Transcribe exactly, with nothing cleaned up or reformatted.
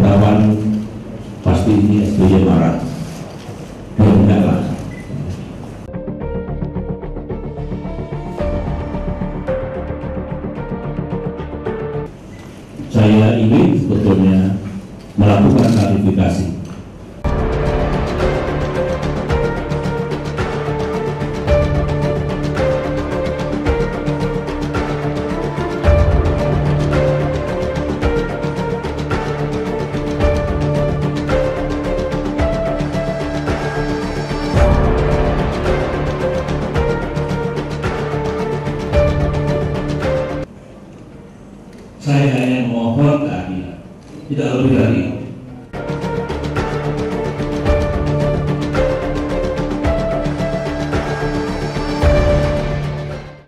kawan pasti ini S B Y marah. Ya enggak lah. Saya ingin sebetulnya melakukan klarifikasi. Saya hanya memohon keadilan, tidak lebih dari itu.